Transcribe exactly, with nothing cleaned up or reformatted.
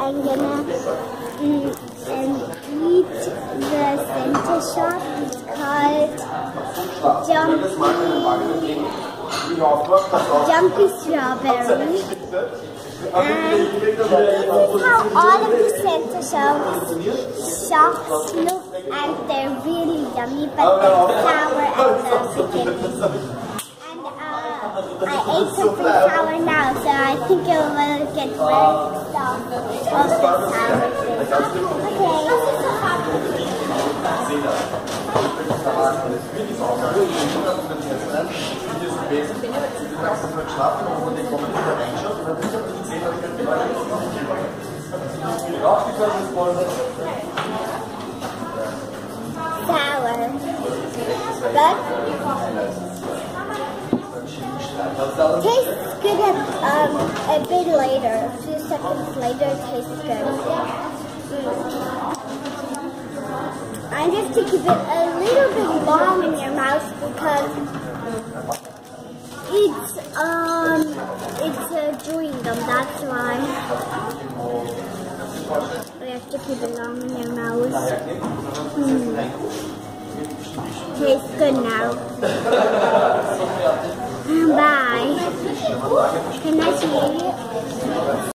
I'm gonna mm, and eat the center shop. It's called Jumpy, Jumpy Strawberry. And this is how all of the center shops, shops look, and they're really yummy, but they're sour at the beginning. And uh, I ate something sour now, so I think it will get rid of some of the sour things. Sour. Good? Tastes good at, um, a bit later. A few seconds later, it tastes good. Mm. I have to keep it a little bit long in your mouth because it's um it's a chewing gum. That's why we have to keep it long in your mouth. Mm. Tastes good now. Bye. Can I see it?